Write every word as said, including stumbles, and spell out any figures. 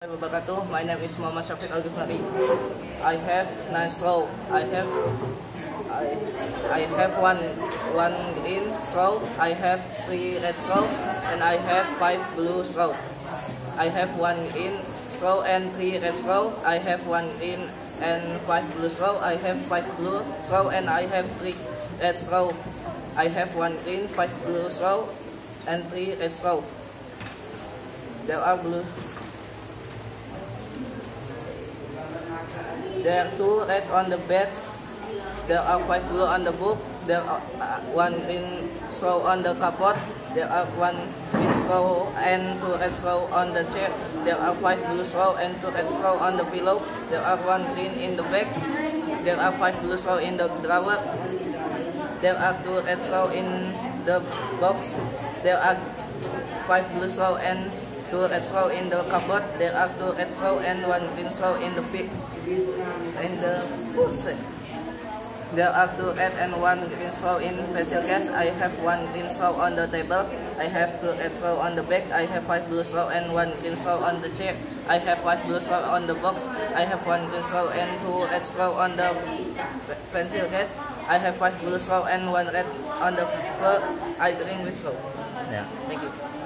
Wabarakatuh. My name is Muhammad Syafiq Al-Ghifari. I have nine straw. I have I, I have one one green straw. I have three red straw, and I have five blue straw. I have one green straw and three red straw. I have one green and five blue straw. I have five blue straw and I have three red straw. I have one green, five blue straw, and three red straw. There are blue. There are two red on the bed. There are five blue on the book. There are uh, one green straw on the cupboard. There are one green straw and two red straw on the chair. There are five blue straw and two red straw on the pillow. There are one green in the bag. There are five blue straw in the drawer. There are two red straw in the box. There are five blue straw and two red straw in the cupboard. There are two red straw and one green straw in the pig. In the set. There are two red and one green straw in pencil case. I have one green straw on the table. I have two red straw on the bag. I have five blue straw and one green straw on the chair. I have five blue straw on the box. I have one green straw and two red straw on the pencil case. I have five blue straw and one red on the floor. I drink with straw. Yeah. Thank you.